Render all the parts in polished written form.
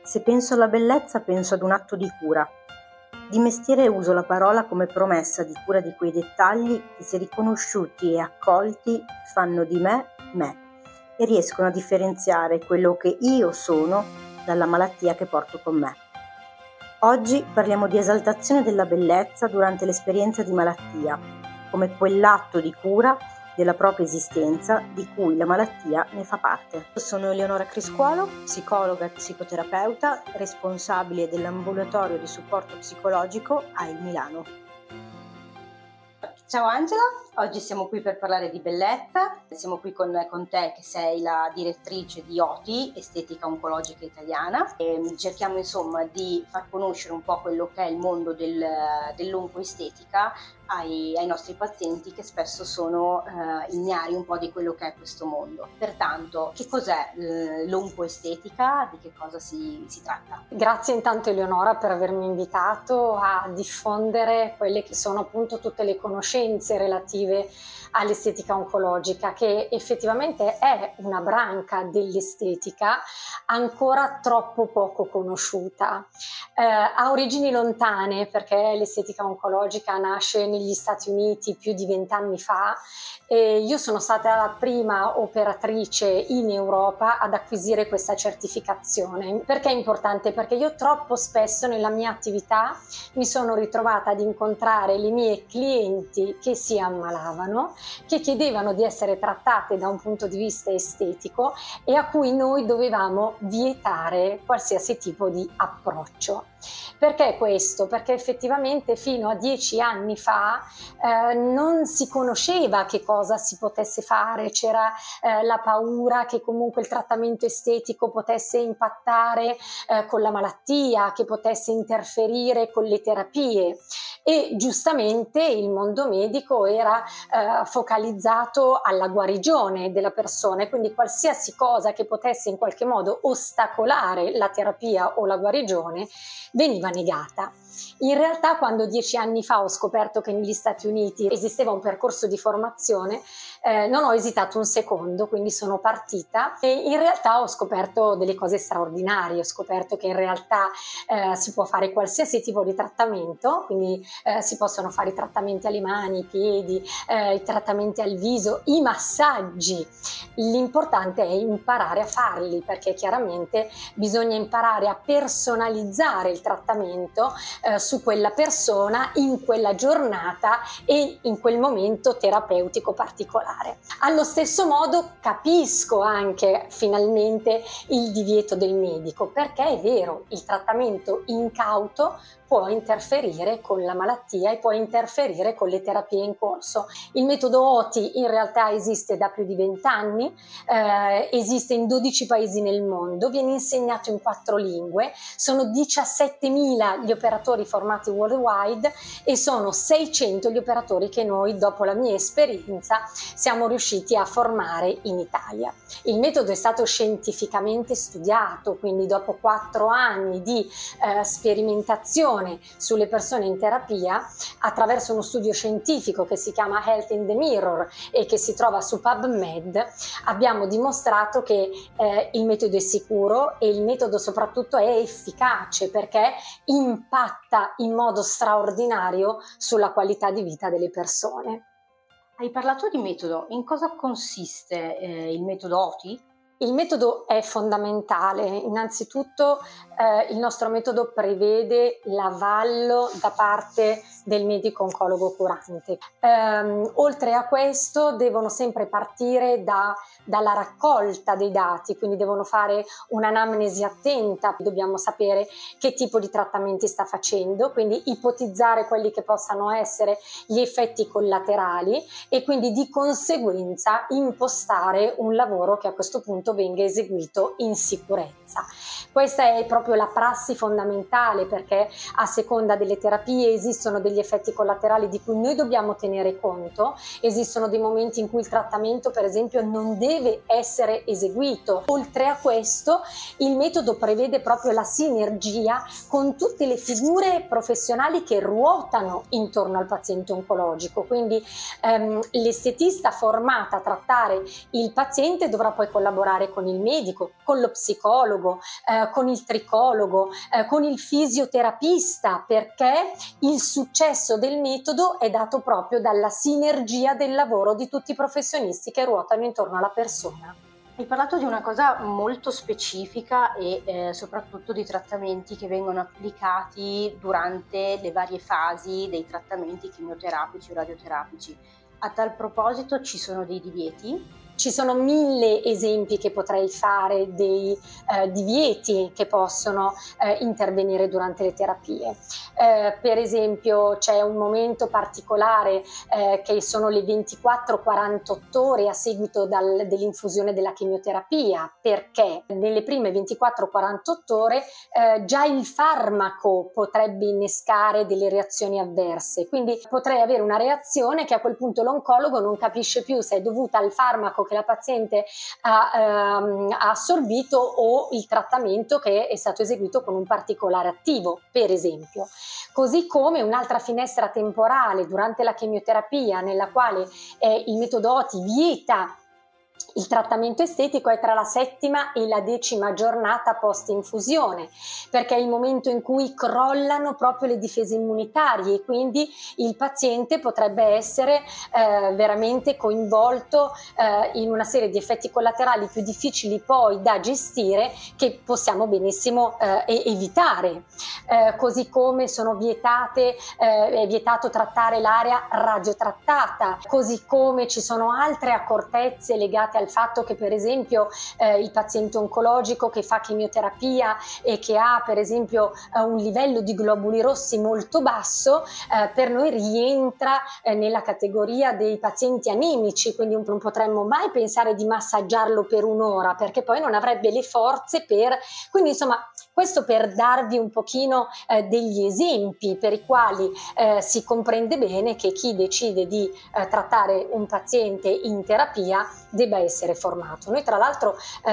Se penso alla bellezza, penso ad un atto di cura. Di mestiere uso la parola come promessa di cura di quei dettagli che, se riconosciuti e accolti, fanno di me e riescono a differenziare quello che io sono dalla malattia che porto con me. Oggi parliamo di esaltazione della bellezza durante l'esperienza di malattia, come quell'atto di cura della propria esistenza di cui la malattia ne fa parte. Sono Eleonora Criscuolo, psicologa e psicoterapeuta, responsabile dell'ambulatorio di supporto psicologico AI Milano. Ciao Angela, oggi siamo qui per parlare di bellezza, siamo qui con te che sei la direttrice di OTI, Estetica Oncologica Italiana, e cerchiamo insomma di far conoscere un po' quello che è il mondo dell'oncoestetica ai nostri pazienti, che spesso sono ignari un po' di quello che è questo mondo. Pertanto, che cos'è l'oncoestetica? Di che cosa si tratta? Grazie intanto Eleonora per avermi invitato a diffondere quelle che sono appunto tutte le conoscenze relative all'estetica oncologica, che effettivamente è una branca dell'estetica ancora troppo poco conosciuta. Ha origini lontane, perché l'estetica oncologica nasce negli Stati Uniti più di 20 anni fa, e io sono stata la prima operatrice in Europa ad acquisire questa certificazione. Perché è importante? Perché io troppo spesso nella mia attività mi sono ritrovata ad incontrare le mie clienti che si ammalavano, che chiedevano di essere trattate da un punto di vista estetico e a cui noi dovevamo vietare qualsiasi tipo di approccio. Perché questo? Perché effettivamente fino a 10 anni fa non si conosceva che cosa si potesse fare, c'era la paura che comunque il trattamento estetico potesse impattare con la malattia, che potesse interferire con le terapie, e giustamente il mondo medico era focalizzato alla guarigione della persona, e quindi qualsiasi cosa che potesse in qualche modo ostacolare la terapia o la guarigione veniva negata. In realtà, quando 10 anni fa ho scoperto che negli Stati Uniti esisteva un percorso di formazione, non ho esitato un secondo, quindi sono partita e in realtà ho scoperto delle cose straordinarie. Ho scoperto che in realtà si può fare qualsiasi tipo di trattamento, quindi si possono fare i trattamenti alle mani, ai piedi, i trattamenti al viso, i massaggi. L'importante è imparare a farli, perché chiaramente bisogna imparare a personalizzare il trattamento su quella persona in quella giornata e in quel momento terapeutico particolare. Allo stesso modo capisco anche finalmente il divieto del medico, perché è vero, il trattamento incauto può interferire con la malattia e può interferire con le terapie in corso. Il metodo OTI in realtà esiste da più di 20 anni, esiste in 12 paesi nel mondo, viene insegnato in 4 lingue, sono 17.000 gli operatori formati worldwide e sono 600 gli operatori che noi, dopo la mia esperienza, siamo riusciti a formare in Italia. Il metodo è stato scientificamente studiato, quindi dopo 4 anni di sperimentazione sulle persone in terapia, attraverso uno studio scientifico che si chiama Health in the Mirror e che si trova su PubMed, abbiamo dimostrato che il metodo è sicuro e il metodo soprattutto è efficace, perché impatta in modo straordinario sulla qualità di vita delle persone. Hai parlato di metodo, in cosa consiste il metodo OTI? Il metodo è fondamentale. Innanzitutto il nostro metodo prevede l'avallo da parte del medico oncologo curante. Oltre a questo devono sempre partire dalla raccolta dei dati, quindi devono fare un'anamnesi attenta, dobbiamo sapere che tipo di trattamenti sta facendo, quindi ipotizzare quelli che possano essere gli effetti collaterali e quindi di conseguenza impostare un lavoro che a questo punto venga eseguito in sicurezza. Questa è proprio la prassi fondamentale, perché a seconda delle terapie esistono degli degli effetti collaterali di cui noi dobbiamo tenere conto. Esistono dei momenti in cui il trattamento, per esempio, non deve essere eseguito. Oltre a questo, il metodo prevede proprio la sinergia con tutte le figure professionali che ruotano intorno al paziente oncologico. Quindi l'estetista formata a trattare il paziente dovrà poi collaborare con il medico, con lo psicologo, con il tricologo, con il fisioterapista, perché il successo del metodo è dato proprio dalla sinergia del lavoro di tutti i professionisti che ruotano intorno alla persona. Hai parlato di una cosa molto specifica e soprattutto di trattamenti che vengono applicati durante le varie fasi dei trattamenti chimioterapici o radioterapici. A tal proposito ci sono dei divieti? Ci sono 1000 esempi che potrei fare dei divieti che possono intervenire durante le terapie. Per esempio c'è un momento particolare che sono le 24-48 ore a seguito dell'infusione della chemioterapia, perché nelle prime 24-48 ore già il farmaco potrebbe innescare delle reazioni avverse, quindi potrei avere una reazione che a quel punto l'oncologo non capisce più se è dovuta al farmaco che la paziente ha assorbito o il trattamento che è stato eseguito con un particolare attivo, per esempio. Così come un'altra finestra temporale durante la chemioterapia nella quale il metodo OTI vieta il trattamento estetico è tra la 7ª e la 10ª giornata post infusione, perché è il momento in cui crollano proprio le difese immunitarie e quindi il paziente potrebbe essere veramente coinvolto in una serie di effetti collaterali più difficili poi da gestire, che possiamo benissimo evitare. Così come è vietato trattare l'area radiotrattata, così come ci sono altre accortezze legate al fatto che per esempio il paziente oncologico che fa chemioterapia e che ha per esempio un livello di globuli rossi molto basso per noi rientra nella categoria dei pazienti anemici, quindi non potremmo mai pensare di massaggiarlo per un'ora perché poi non avrebbe le forze quindi insomma questo per darvi un pochino degli esempi per i quali si comprende bene che chi decide di trattare un paziente in terapia debba essere formato. Noi tra l'altro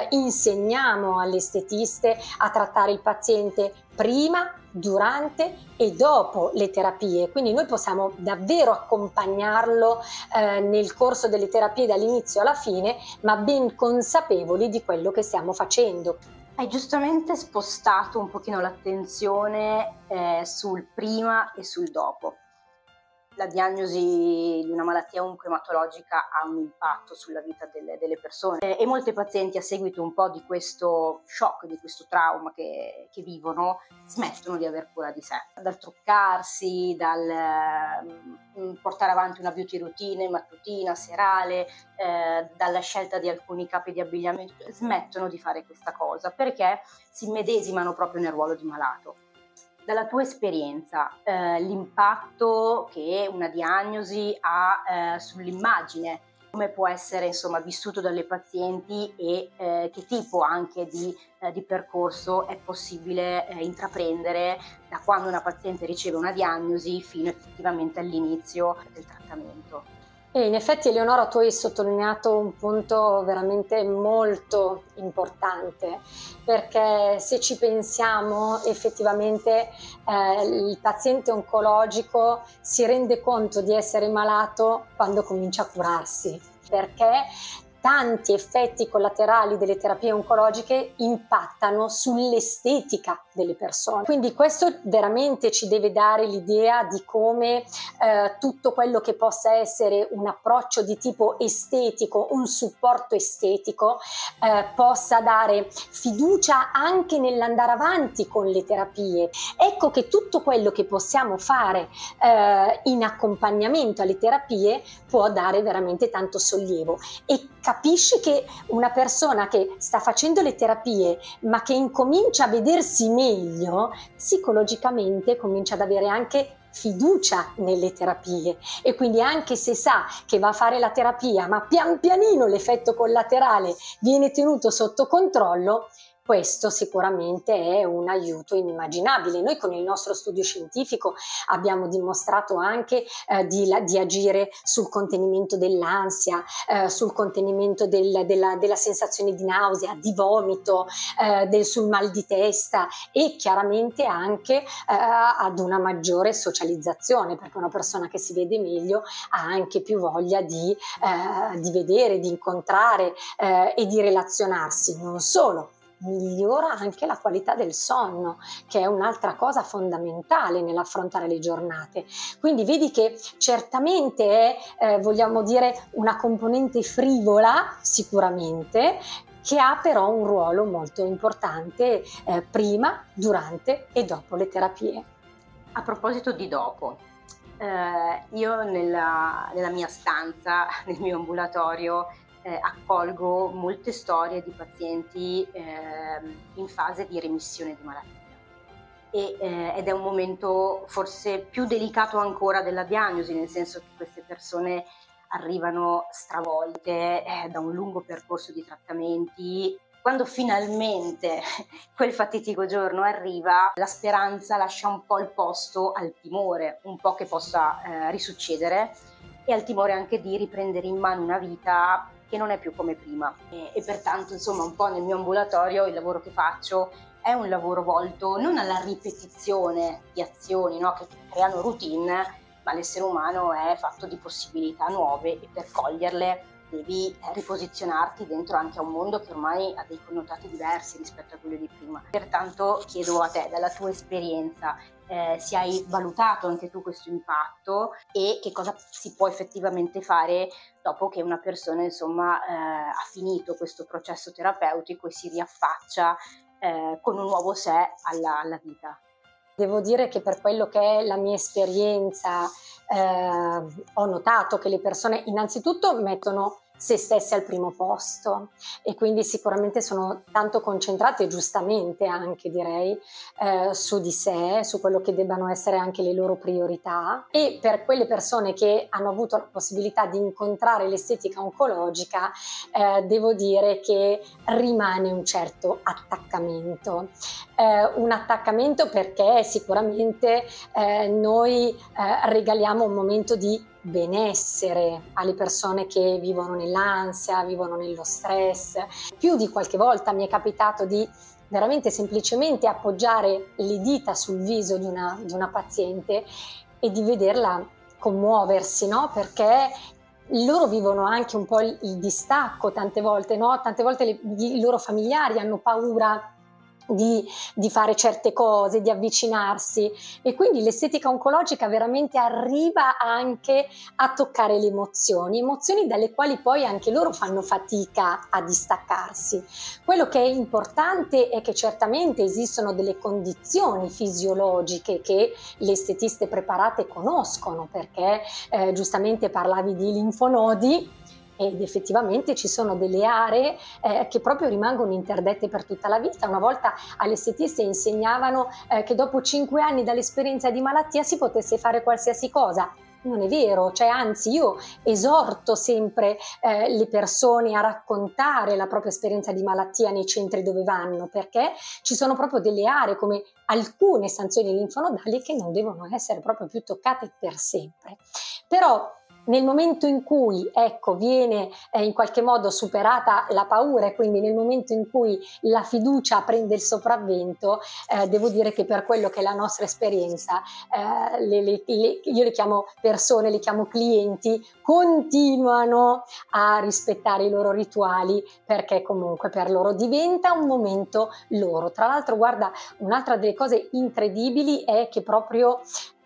insegniamo alle estetiste a trattare il paziente prima, durante e dopo le terapie, quindi noi possiamo davvero accompagnarlo nel corso delle terapie dall'inizio alla fine, ma ben consapevoli di quello che stiamo facendo. Hai giustamente spostato un pochino l'attenzione sul prima e sul dopo. La diagnosi di una malattia oncoematologica ha un impatto sulla vita delle persone e molti pazienti a seguito un po' di questo shock, di questo trauma che vivono, smettono di aver cura di sé. Dal truccarsi, dal portare avanti una beauty routine mattutina, serale, dalla scelta di alcuni capi di abbigliamento, smettono di fare questa cosa perché si immedesimano proprio nel ruolo di malato. Dalla tua esperienza, l'impatto che una diagnosi ha sull'immagine, come può essere insomma vissuto dalle pazienti e che tipo anche di percorso è possibile intraprendere da quando una paziente riceve una diagnosi fino effettivamente all'inizio del trattamento. E in effetti Eleonora, tu hai sottolineato un punto veramente molto importante, perché se ci pensiamo effettivamente il paziente oncologico si rende conto di essere malato quando comincia a curarsi, perché tanti effetti collaterali delle terapie oncologiche impattano sull'estetica delle persone. Quindi questo veramente ci deve dare l'idea di come tutto quello che possa essere un approccio di tipo estetico, un supporto estetico, possa dare fiducia anche nell'andare avanti con le terapie. Ecco che tutto quello che possiamo fare in accompagnamento alle terapie può dare veramente tanto sollievo, e capisci che una persona che sta facendo le terapie ma che incomincia a vedersi meglio, psicologicamente comincia ad avere anche fiducia nelle terapie, e quindi anche se sa che va a fare la terapia ma pian pianino l'effetto collaterale viene tenuto sotto controllo, questo sicuramente è un aiuto inimmaginabile. Noi con il nostro studio scientifico abbiamo dimostrato anche di agire sul contenimento dell'ansia, sul contenimento della sensazione di nausea, di vomito, sul mal di testa e chiaramente anche ad una maggiore socializzazione, perché una persona che si vede meglio ha anche più voglia di vedere, di incontrare e di relazionarsi. Non solo, migliora anche la qualità del sonno, che è un'altra cosa fondamentale nell'affrontare le giornate. Quindi vedi che certamente è, vogliamo dire, una componente frivola sicuramente, che ha però un ruolo molto importante prima, durante e dopo le terapie. A proposito di dopo, io nella mia stanza, nel mio ambulatorio, accolgo molte storie di pazienti in fase di remissione di malattia ed è un momento forse più delicato ancora della diagnosi, nel senso che queste persone arrivano stravolte da un lungo percorso di trattamenti. Quando finalmente quel fatitico giorno arriva, la speranza lascia un po' il posto al timore, un po' che possa risuccedere, e al timore anche di riprendere in mano una vita che non è più come prima. E pertanto, insomma, un po' nel mio ambulatorio il lavoro che faccio è un lavoro volto non alla ripetizione di azioni, no, che creano routine, ma l'essere umano è fatto di possibilità nuove e per coglierle devi riposizionarti dentro anche a un mondo che ormai ha dei connotati diversi rispetto a quello di prima. Pertanto chiedo a te, dalla tua esperienza, se hai valutato anche tu questo impatto e che cosa si può effettivamente fare dopo che una persona, insomma, ha finito questo processo terapeutico e si riaffaccia con un nuovo sé alla vita. Devo dire che per quello che è la mia esperienza ho notato che le persone innanzitutto mettono se stesse al primo posto e quindi sicuramente sono tanto concentrate, giustamente anche direi, su di sé, su quello che debbano essere anche le loro priorità. E per quelle persone che hanno avuto la possibilità di incontrare l'estetica oncologica, devo dire che rimane un certo attaccamento. Un attaccamento perché sicuramente noi regaliamo un momento di benessere alle persone che vivono nell'ansia, vivono nello stress. Più di qualche volta mi è capitato di veramente semplicemente appoggiare le dita sul viso di una paziente e di vederla commuoversi, no? Perché loro vivono anche un po' il distacco tante volte, no? Tante volte i loro familiari hanno paura di fare certe cose, di avvicinarsi, e quindi l'estetica oncologica veramente arriva anche a toccare le emozioni dalle quali poi anche loro fanno fatica a distaccarsi. Quello che è importante è che certamente esistono delle condizioni fisiologiche che le estetiste preparate conoscono, perché giustamente parlavi di linfonodi, ed effettivamente ci sono delle aree che proprio rimangono interdette per tutta la vita. Una volta alle estetiste insegnavano che dopo 5 anni dall'esperienza di malattia si potesse fare qualsiasi cosa. Non è vero, cioè anzi io esorto sempre le persone a raccontare la propria esperienza di malattia nei centri dove vanno, perché ci sono proprio delle aree come alcune sanzioni linfonodali che non devono essere proprio più toccate per sempre. Però nel momento in cui viene in qualche modo superata la paura e quindi nel momento in cui la fiducia prende il sopravvento, devo dire che per quello che è la nostra esperienza, io le chiamo persone, le chiamo clienti, continuano a rispettare i loro rituali perché comunque per loro diventa un momento loro. Tra l'altro, guarda, un'altra delle cose incredibili è che proprio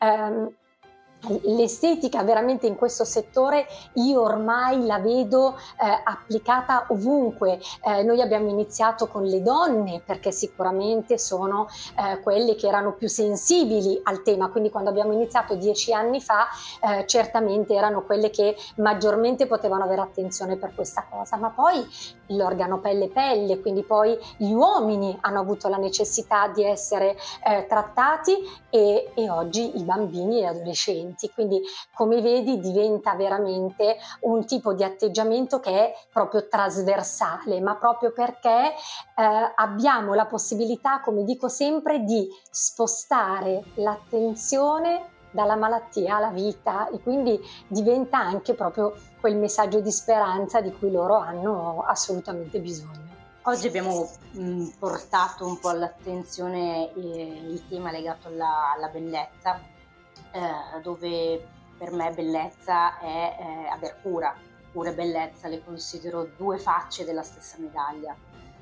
l'estetica veramente in questo settore io ormai la vedo applicata ovunque. Noi abbiamo iniziato con le donne perché sicuramente sono quelle che erano più sensibili al tema, quindi quando abbiamo iniziato 10 anni fa certamente erano quelle che maggiormente potevano avere attenzione per questa cosa, ma poi l'organo pelle, quindi poi gli uomini hanno avuto la necessità di essere trattati e oggi i bambini e gli adolescenti. pazienti. Quindi, come vedi, diventa veramente un tipo di atteggiamento che è proprio trasversale, ma proprio perché abbiamo la possibilità, come dico sempre, di spostare l'attenzione dalla malattia alla vita, e quindi diventa anche proprio quel messaggio di speranza di cui loro hanno assolutamente bisogno. Oggi abbiamo portato un po' all'attenzione il tema legato alla bellezza, dove per me bellezza è aver cura. Cura e bellezza le considero due facce della stessa medaglia.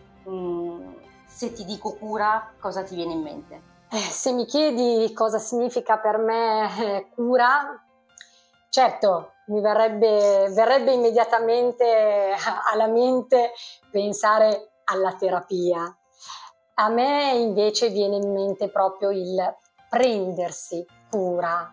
Se ti dico cura, cosa ti viene in mente? Se mi chiedi cosa significa per me cura, certo, mi verrebbe immediatamente alla mente pensare alla terapia. A me invece viene in mente proprio il prendersi cura,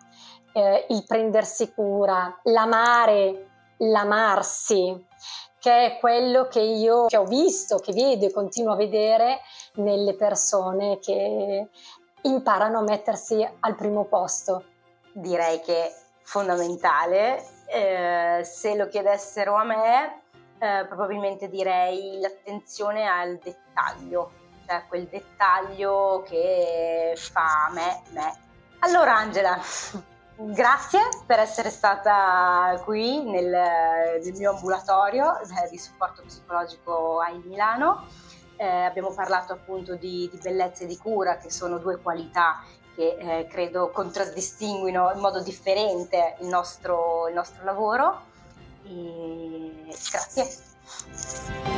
l'amarsi, che è quello che ho visto, che vedo e continuo a vedere nelle persone che imparano a mettersi al primo posto. Direi che è fondamentale. Se lo chiedessero a me, probabilmente direi l'attenzione al dettaglio, cioè quel dettaglio che fa me. Allora Angela, grazie per essere stata qui nel mio ambulatorio di supporto psicologico a Milano. Abbiamo parlato appunto di bellezza e di cura, che sono due qualità che credo contraddistinguino in modo differente il nostro lavoro. E grazie.